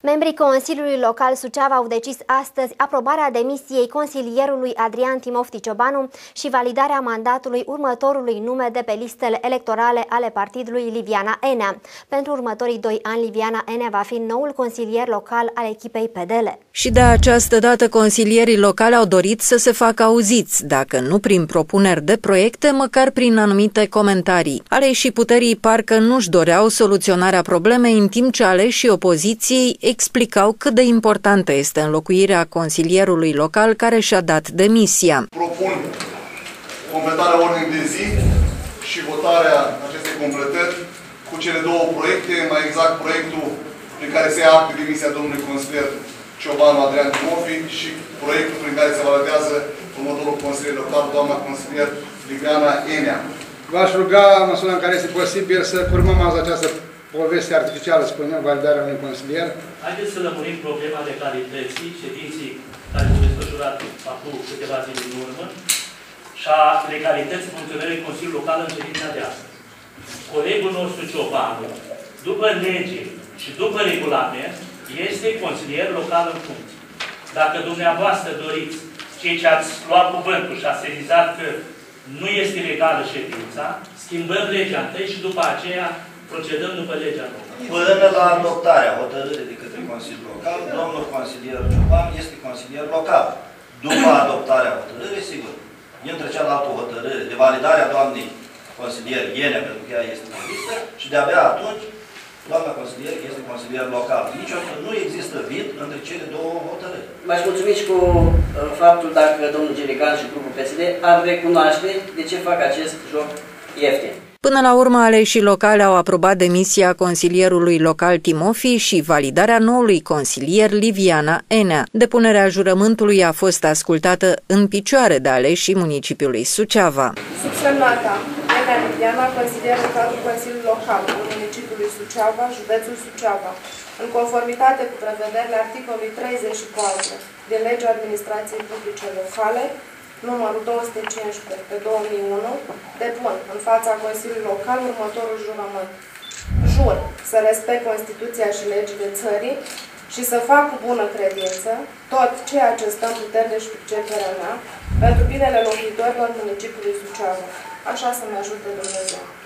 Membrii Consiliului Local Suceava au decis astăzi aprobarea demisiei consilierului Adrian Timofti Ciobanu și validarea mandatului următorului nume de pe listele electorale ale partidului Liviana Enea. Pentru următorii 2 ani, Liviana Enea va fi noul consilier local al echipei PDL. Și de această dată consilierii locali au dorit să se facă auziți, dacă nu prin propuneri de proiecte, măcar prin anumite comentarii. Aleșii puterii parcă nu-și doreau soluționarea problemei, în timp ce aleșii opoziției explicau cât de importantă este înlocuirea consilierului local care și-a dat demisia. Propun completarea ordinii de zi și votarea acestei completări cu cele 2 proiecte, mai exact proiectul prin care se ia act de demisia domnului consilier Ciobanu Adrian Timofti și proiectul prin care se validează următorul consilier local, doamna consilier Liviana Enea. V-aș ruga, în măsura în care este posibil, să curmăm azi această poveste artificială, spunem, validarea unui consilier. Haideți să lămurim problema legalității ședinții care s-a desfășurat acum câteva zile în urmă și a legalității funcționării Consiliului Local în ședința de astăzi. Colegul nostru Ciobanu, după lege și după regulament, este consilier local în funcție. Dacă dumneavoastră doriți, cei ce ați luat cuvântul și ați sesizat că nu este legală ședința, schimbăm legea întâi și după aceea procedăm după legea nouă. Până la adoptarea hotărârii de către Consiliul Local, domnul consilier Ciobanu este consilier local. După adoptarea hotărârii, sigur, intră cealaltă hotărâre de validare a doamnei consilier Enea, pentru că ea este pe listă, și de-abia atunci, doamna consilier este consilier local. Niciodată nu există vid între cele 2 hotărâri. M-aș mulțumi și cu faptul dacă domnul Gerigan și grupul PSD ar recunoaște de ce fac acest joc ieftin. Până la urmă, aleșii locali au aprobat demisia consilierului local Timofti și validarea noului consilier Liviana Enea. Depunerea jurământului a fost ascultată în picioare de aleșii municipiului Suceava. Subsemnata Enea Liviana, consilier în cadrul Consiliului Local al municipiului Suceava, județul Suceava, în conformitate cu prevederile articolului 34 din Legea Administrației Publice Locale, numărul 215 pe 2001, depun în fața Consiliului Local următorul jurământ. Jur să respect Constituția și legile țării și să fac cu bună credință tot ceea ce stă în putere și priceperea mea pentru binele locuitorilor municipiului Suceava. Așa să-mi ajute Dumnezeu.